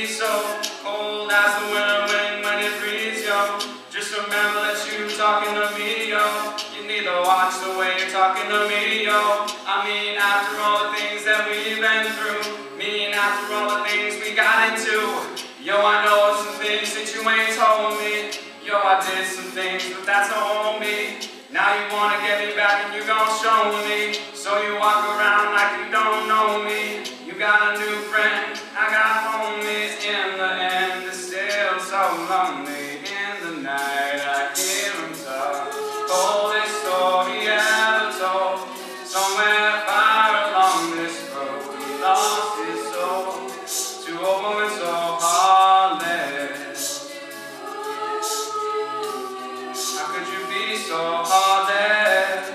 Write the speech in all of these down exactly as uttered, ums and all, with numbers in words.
be so cold as the winter wind when it breathes, yo. Just remember that you talking to me, yo. You need to watch the way you're talking to me, yo. I mean, after all the things that we've been through, mean after all the things we got into, yo, I know some things that you ain't told me. Yo, I did some things, but that's a homie. Now you wanna get me back and you gon' show me. So you walk around like you don't know me. You got a new friend, I got homies. In the end, it's still so lonely. In the night, I hear him talk. Coldest story ever told. Somewhere far along this road, he lost his soul to a woman so heartless. How could you be so heartless?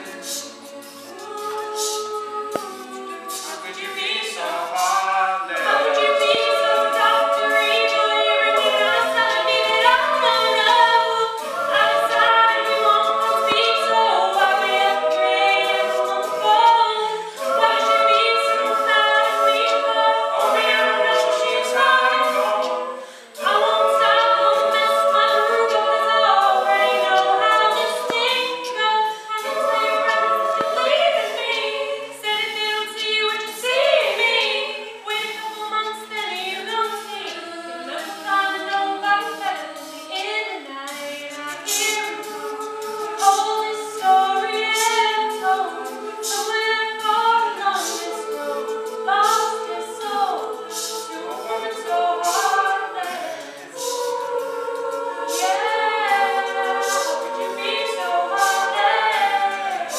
How could you be so heartless? How could you be so Doctor Evil? You're bringing us out of me that I don't know. Outside we won't speak, so why we have to trade on the phone? Why should you be so mad at me for? Oh, we never know she's hot and cold. I won't stop, won't mess my groove up, 'cause I already know how this thing goes. I can tell your friends that you're leaving me. Said if they don't see you, what you see in me. Wait a couple months, then you don't see. You'll never find nobody better than me. In the night, I hear him talk. Told his story ever told. Somewhere far along this road, lost his soul to a woman so heartless. Yeah, how could you be so heartless?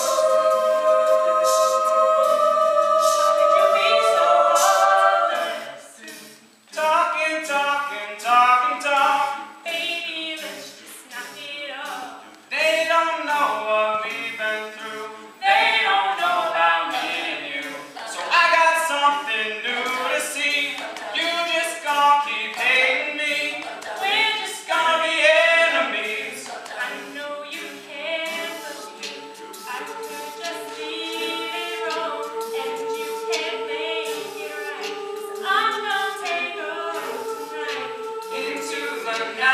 How could you be so heartless? Talking, talking, talking, talk. Baby, let's just knock it off. They don't know what we've been through. They don't know about me and you. So I got something new to see. You just gonna keep hating me. We're just gonna be enemies. I know you can't believe I could just leave it wrong, and you can't make it right. 'Cause I'm gonna take over tonight. Into the night.